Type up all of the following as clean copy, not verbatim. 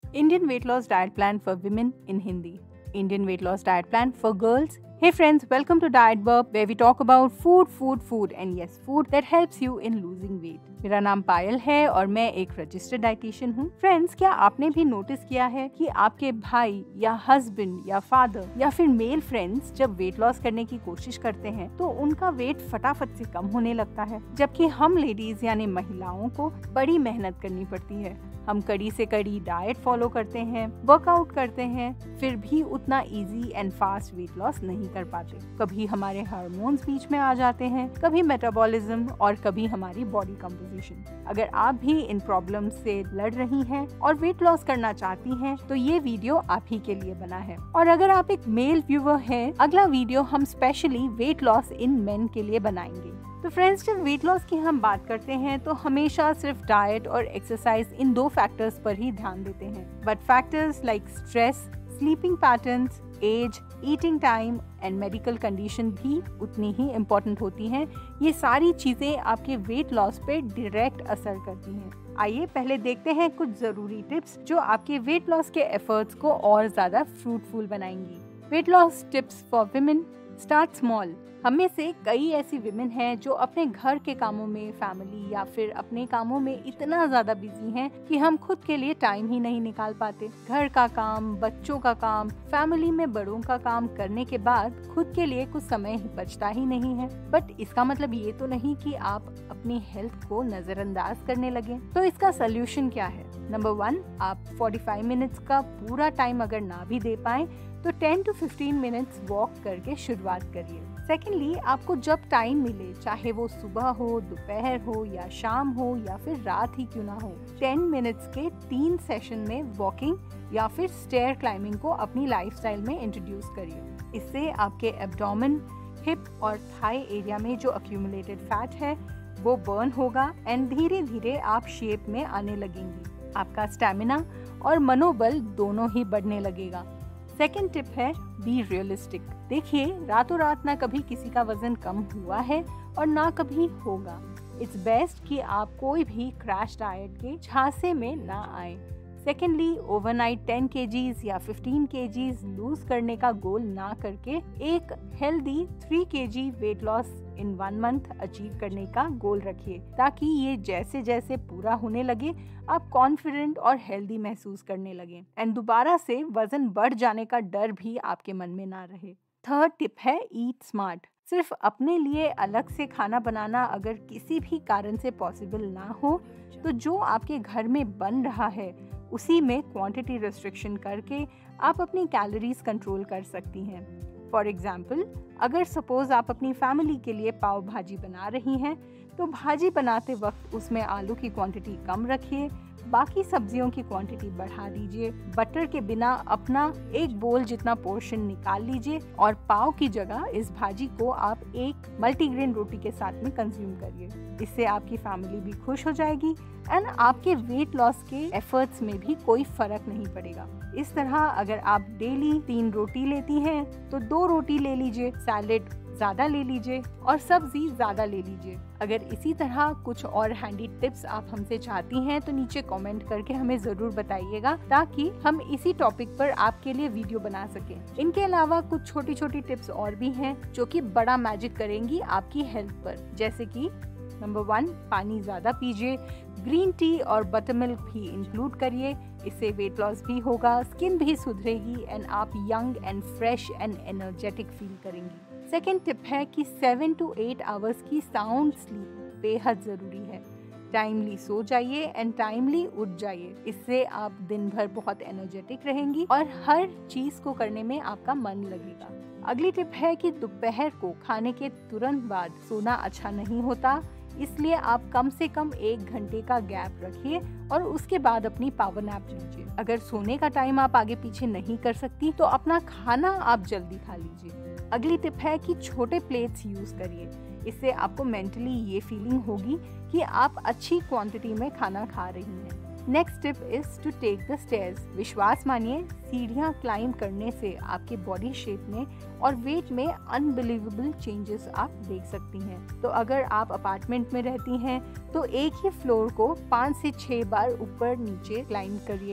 Indian weight loss diet plan for women in Hindi. Indian weight loss diet plan for girls. Hey friends, welcome to dietburrp where we talk about food and yes, food that helps you in losing weight. मेरा नाम पायल है और मैं एक registered dietitian हूँ। Friends, क्या आपने भी नोटिस किया है कि आपके भाई या हस्बैंड या फादर या फिर मेल फ्रेंड्स जब वेट लॉस करने की कोशिश करते हैं तो उनका वेट फटाफट से कम होने लगता है, जबकि हम लेडीज यानी महिलाओं को बड़ी मेहनत करनी पड़ती है। हम कड़ी से कड़ी डाइट फॉलो करते हैं, वर्कआउट करते हैं, फिर भी उतना easy and fast weight loss नहीं कर पाते। कभी हमारे हार्मोन्स बीच में आ जाते हैं, कभी मेटाबॉलिज्म और कभी हमारी बॉडी कंपोजिशन। अगर आप भी इन प्रॉब्लम्स से लड़ रही हैं और वेट लॉस करना चाहती हैं, तो ये वीडियो आप ही के लिए बना है। और अगर आप एक मेल व्यूअर हैं, अगला वीडियो हम specially weight loss in men के लिए बनाएंगे। तो फ्रेंड्स, जब वेट लॉस की हम बात करते हैं तो हमेशा सिर्फ डाइट और एक्सरसाइज इन दो फैक्टर्स पर ही ध्यान देते हैं, but factors like stress, sleeping patterns, age, eating time and medical condition भी उतनी ही इम्पोर्टेंट होती हैं। ये सारी चीजें आपके वेट लॉस पे डायरेक्ट असर करती हैं। आइए पहले देखते हैं कुछ जरूरी टिप्स जो आपके वेट लॉस के एफर्ट्स को और ज्यादा फ्रूटफुल बनाएंगी। Weight loss tips for women. Start small. हम में से कई ऐसी विमेन हैं जो अपने घर के कामों में, फैमिली या फिर अपने कामों में इतना ज्यादा बिजी हैं कि हम खुद के लिए टाइम ही नहीं निकाल पाते। घर का काम, बच्चों का काम, फैमिली में बड़ों का काम करने के बाद खुद के लिए कुछ समय बचता ही नहीं है। बट इसका मतलब ये तो नहीं कि आप अपनी हेल्थ को नजरअंदाज करने लगे। तो इसका सोल्यूशन क्या है? नंबर 1, आप 45 मिनट्स का पूरा टाइम अगर ना भी दे पाए तो 10 to 15 मिनट्स वॉक करके शुरुआत करिए। सेकेंडली, आपको जब टाइम मिले, चाहे वो सुबह हो, दोपहर हो या शाम हो या फिर रात ही क्यों ना हो, 10 मिनट्स के 3 सेशन में वॉकिंग या फिर स्टेयर क्लाइंबिंग को अपनी लाइफस्टाइल में इंट्रोड्यूस करिए। इससे आपके एब्डोमेन, हिप और थाई एरिया में जो अक्यूमुलेटेड फैट है वो बर्न होगा एंड धीरे धीरे आप शेप में आने लगेंगी। आपका स्टैमिना और मनोबल दोनों ही बढ़ने लगेगा। सेकेंड टिप है बी रियलिस्टिक। देखिए, रातों रात ना कभी किसी का वजन कम हुआ है और ना कभी होगा। इट्स बेस्ट कि आप कोई भी क्रैश डाइट के झांसे में ना आए। सेकेंडली, ओवरनाइट 10 kgs या 15 kgs लूज करने का गोल ना करके एक healthy 3 kg weight loss in 1 month achieve करने का गोल रखिए, ताकि ये जैसे जैसे पूरा होने लगे आप कॉन्फिडेंट और हेल्दी महसूस करने लगे एंड दोबारा से वजन बढ़ जाने का डर भी आपके मन में ना रहे। थर्ड टिप है ईट स्मार्ट। सिर्फ अपने लिए अलग से खाना बनाना अगर किसी भी कारण से पॉसिबल ना हो तो जो आपके घर में बन रहा है उसी में क्वांटिटी रिस्ट्रिक्शन करके आप अपनी कैलोरीज कंट्रोल कर सकती हैं। फॉर एग्जाम्पल, अगर सपोज आप अपनी फैमिली के लिए पाव भाजी बना रही हैं तो भाजी बनाते वक्त उसमें आलू की क्वांटिटी कम रखिए, बाकी सब्जियों की क्वांटिटी बढ़ा दीजिए। बटर के बिना अपना एक बोल जितना पोर्शन निकाल लीजिए और पाव की जगह इस भाजी को आप एक मल्टीग्रेन रोटी के साथ में कंज्यूम करिए। इससे आपकी फैमिली भी खुश हो जाएगी एंड आपके वेट लॉस के एफर्ट्स में भी कोई फर्क नहीं पड़ेगा। इस तरह अगर आप डेली 3 रोटी लेती हैं तो 2 रोटी ले लीजिए, सैलेड ज्यादा ले लीजिए और सब्जी ज्यादा ले लीजिए। अगर इसी तरह कुछ और हैंडी टिप्स आप हमसे चाहती हैं तो नीचे कमेंट करके हमें जरूर बताइएगा, ताकि हम इसी टॉपिक पर आपके लिए वीडियो बना सकें। इनके अलावा कुछ छोटी छोटी टिप्स और भी हैं जो कि बड़ा मैजिक करेंगी आपकी हेल्थ पर, जैसे कि नंबर 1, पानी ज्यादा पीजिए, ग्रीन टी और बटर मिल्क भी इंक्लूड करिए। इससे वेट लॉस भी होगा, स्किन भी सुधरेगी एंड आप young and fresh and energetic feel करेंगी। सेकेंड टिप है कि 7 to 8 आवर्स की साउंड स्लीप बेहद जरूरी है। टाइमली सो जाइए एंड टाइमली उठ जाइए। इससे आप दिन भर बहुत एनर्जेटिक रहेंगी और हर चीज को करने में आपका मन लगेगा। अगली टिप है कि दोपहर को खाने के तुरंत बाद सोना अच्छा नहीं होता, इसलिए आप कम से कम 1 घंटे का गैप रखिए और उसके बाद अपनी पावर नैप लीजिए। अगर सोने का टाइम आप आगे पीछे नहीं कर सकती तो अपना खाना आप जल्दी खा लीजिए। अगली टिप है कि छोटे प्लेट्स यूज करिए। इससे आपको मेंटली ये फीलिंग होगी कि आप अच्छी क्वांटिटी में खाना खा रही हैं। Next tip is to take the stairs. विश्वास मानिए, सीढ़ियाँ क्लाइंब करने से आपके बॉडी शेप में और वेट में अनबिलीवेबल चेंजेस आप देख सकती हैं। तो अगर आप अपार्टमेंट में रहती हैं तो एक ही फ्लोर को 5 से 6 बार ऊपर नीचे क्लाइंब करिए।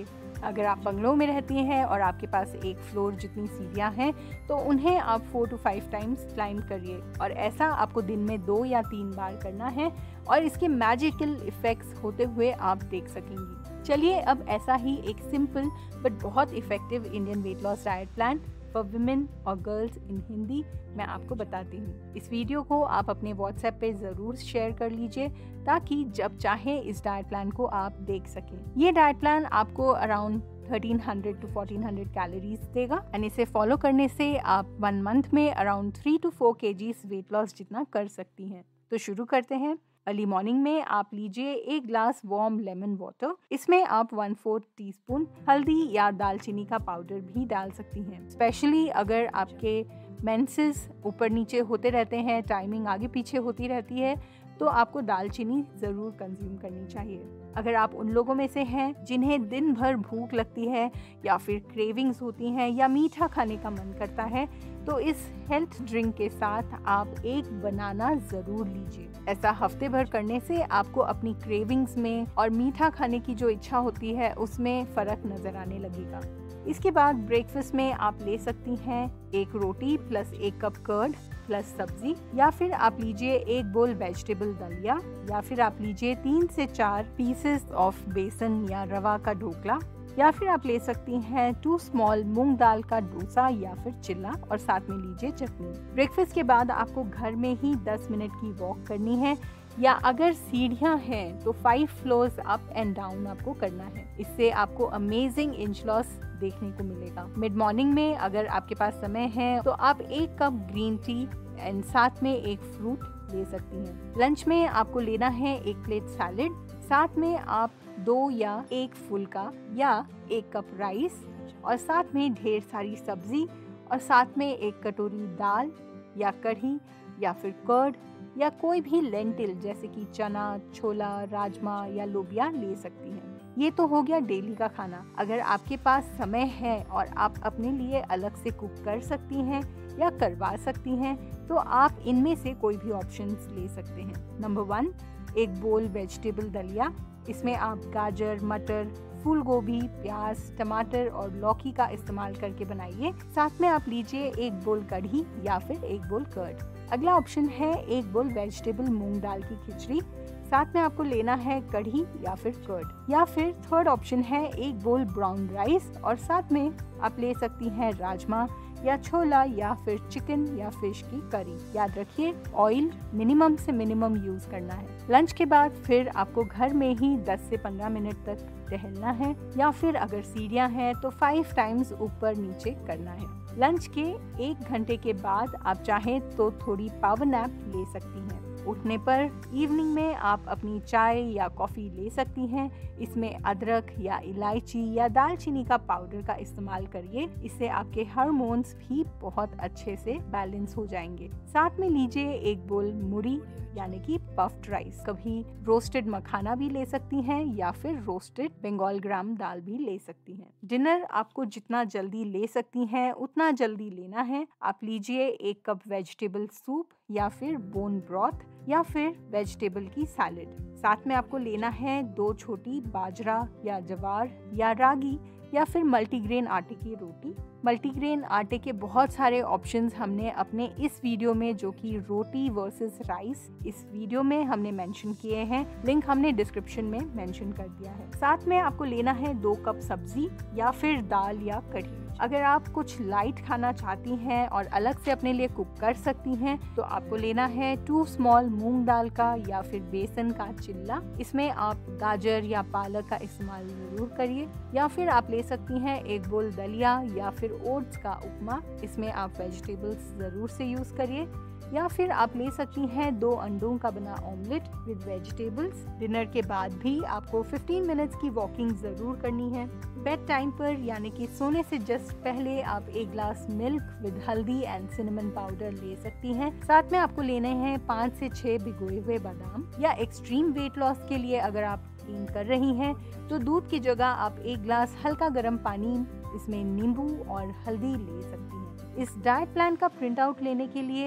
अगर आप बंगलों में रहती हैं और आपके पास एक फ्लोर जितनी सीढ़ियाँ हैं तो उन्हें आप 4 to 5 टाइम्स क्लाइंब करिए और ऐसा आपको दिन में 2 या 3 बार करना है और इसके मैजिकल इफेक्ट्स होते हुए आप देख सकेंगी। चलिए अब ऐसा ही एक सिंपल बट बहुत effective Indian weight loss diet plan for women और गर्ल्स इन हिंदी मैं आपको बताती हूँ। इस वीडियो को आप अपने व्हाट्सएप पे ज़रूर शेयर कर लीजिए ताकि जब चाहे इस डाइट प्लान को आप देख सकें। ये डाइट प्लान आपको अराउंड 1300 to 1400 कैलोरीज देगा एंड इसे फॉलो करने से आप 1 मंथ में around 3 to 4 kgs weight loss जितना कर सकती हैं। तो शुरू करते हैं। अर्ली मॉर्निंग में आप लीजिए 1 ग्लास वार्म लेमन वाटर। इसमें आप 1/4 टीस्पून हल्दी या दालचीनी का पाउडर भी डाल सकती हैं। स्पेशली अगर आपके मेंसेस ऊपर नीचे होते रहते हैं, टाइमिंग आगे पीछे होती रहती है, तो आपको दालचीनी ज़रूर कंज्यूम करनी चाहिए। अगर आप उन लोगों में से हैं जिन्हें दिन भर भूख लगती है या फिर क्रेविंग्स होती हैं या मीठा खाने का मन करता है, तो इस हेल्थ ड्रिंक के साथ आप एक बनाना ज़रूर लीजिए। ऐसा हफ्ते भर करने से आपको अपनी क्रेविंग्स में और मीठा खाने की जो इच्छा होती है उसमें फ़र्क नज़र आने लगेगा। इसके बाद ब्रेकफास्ट में आप ले सकती हैं 1 रोटी प्लस 1 कप कर्ड प्लस सब्जी, या फिर आप लीजिए 1 बोल वेजिटेबल दलिया, या फिर आप लीजिए 3 से 4 पीसेस ऑफ बेसन या रवा का ढोकला, या फिर आप ले सकती हैं 2 स्मॉल मूंग दाल का डोसा या फिर चिल्ला और साथ में लीजिए चटनी। ब्रेकफास्ट के बाद आपको घर में ही 10 मिनट की वॉक करनी है या अगर सीढ़ियाँ हैं तो 5 फ्लोर्स अप एंड डाउन आपको करना है। इससे आपको अमेजिंग इंच लॉस देखने को मिलेगा। मिड मॉर्निंग में अगर आपके पास समय है तो आप 1 कप ग्रीन टी एंड साथ में 1 फ्रूट ले सकती हैं। लंच में आपको लेना है 1 प्लेट सैलेड, साथ में आप 2 या 1 फुल्का या 1 कप राइस और साथ में ढेर सारी सब्जी और साथ में 1 कटोरी दाल या कढ़ी या फिर कर्ड या कोई भी लेंटिल जैसे कि चना, छोला, राजमा या लोबिया ले सकती हैं। ये तो हो गया डेली का खाना। अगर आपके पास समय है और आप अपने लिए अलग से कुक कर सकती हैं या करवा सकती हैं तो आप इनमें से कोई भी ऑप्शंस ले सकते हैं। नंबर 1, 1 बोल वेजिटेबल दलिया। इसमें आप गाजर, मटर, फूल गोभी, प्याज, टमाटर और लौकी का इस्तेमाल करके बनाइए। साथ में आप लीजिए 1 बोल कढ़ी या फिर 1 बोल कर्ड। अगला ऑप्शन है 1 बोल वेजिटेबल मूंग दाल की खिचड़ी। साथ में आपको लेना है कढ़ी या फिर कर्ड। या फिर थर्ड ऑप्शन है 1 बोल ब्राउन राइस और साथ में आप ले सकती हैं राजमा या छोला या फिर चिकन या फिश की करी। याद रखिए ऑयल मिनिमम से मिनिमम यूज करना है। लंच के बाद फिर आपको घर में ही 10 से 15 मिनट तक टहलना है या फिर अगर सीढ़ियाँ हैं तो 5 टाइम्स ऊपर नीचे करना है। लंच के 1 घंटे के बाद आप चाहें तो थोड़ी पावर नैप ले सकती हैं। उठने पर इवनिंग में आप अपनी चाय या कॉफ़ी ले सकती हैं। इसमें अदरक या इलायची या दालचीनी का पाउडर का इस्तेमाल करिए। इससे आपके हार्मोन्स भी बहुत अच्छे से बैलेंस हो जाएंगे। साथ में लीजिए 1 बोल मुड़ी यानी कि पफ्ड राइस। कभी रोस्टेड मखाना भी ले सकती हैं या फिर रोस्टेड बंगाल ग्राम दाल भी ले सकती हैं। डिनर आपको जितना जल्दी ले सकती हैं उतना जल्दी लेना है। आप लीजिए 1 कप वेजिटेबल सूप या फिर बोन ब्रॉथ या फिर वेजिटेबल की सैलेड। साथ में आपको लेना है 2 छोटी बाजरा या जवार या रागी या फिर मल्टीग्रेन आटे की रोटी। मल्टीग्रेन आटे के बहुत सारे ऑप्शंस हमने अपने इस वीडियो में जो कि रोटी वर्सेस राइस, इस वीडियो में हमने मेंशन किए हैं। लिंक हमने डिस्क्रिप्शन में मेंशन कर दिया है। साथ में आपको लेना है 2 कप सब्जी या फिर दाल या कढ़ी। अगर आप कुछ लाइट खाना चाहती हैं और अलग से अपने लिए कुक कर सकती हैं तो आपको लेना है 2 स्मॉल मूंग दाल का या फिर बेसन का चिल्ला। इसमें आप गाजर या पालक का इस्तेमाल जरूर करिए। या फिर आप ले सकती हैं 1 बोल दलिया या फिर ओट्स का उपमा। इसमें आप वेजिटेबल्स ज़रूर से यूज़ करिए। या फिर आप ले सकती हैं 2 अंडों का बना ऑमलेट विद वेजिटेबल्स। डिनर के बाद भी आपको 15 मिनट्स की वॉकिंग ज़रूर करनी है। बेड टाइम पर यानी कि सोने से जस्ट पहले आप 1 glass milk with haldi and cinnamon powder ले सकती हैं। साथ में आपको लेने हैं 5 से 6 भिगोए हुए बादाम। या एक्सट्रीम वेट लॉस के लिए अगर आप गेन कर रही हैं तो दूध की जगह आप 1 ग्लास हल्का गर्म पानी, इसमें नींबू और हल्दी ले सकती हैं। इस डाइट प्लान का प्रिंट आउट लेने के लिए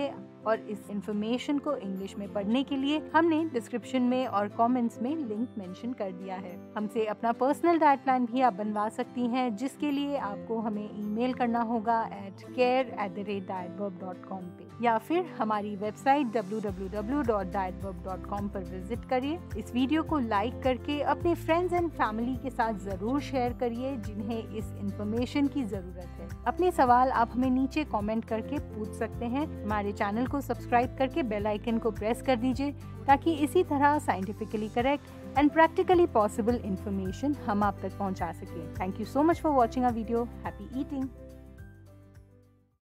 और इस इन्फॉर्मेशन को इंग्लिश में पढ़ने के लिए हमने डिस्क्रिप्शन में और कमेंट्स में लिंक मेंशन कर दिया है। हमसे अपना पर्सनल डाइट प्लान भी आप बनवा सकती हैं, जिसके लिए आपको हमें ईमेल करना होगा care@dietburrp.com पे, या फिर हमारी वेबसाइट www.dietburrp.com पर विजिट करिए। इस वीडियो को लाइक करके अपने फ्रेंड्स एंड फैमिली के साथ जरूर शेयर करिए जिन्हें इस इंफॉर्मेशन की जरूरत है। अपने सवाल आप हमें नीचे कमेंट करके पूछ सकते हैं। हमारे चैनल को सब्सक्राइब करके बेल आइकन को प्रेस कर दीजिए ताकि इसी तरह scientifically correct and practically possible information हम आप तक पहुंचा सकें। Thank you so much for watching our video. Happy eating.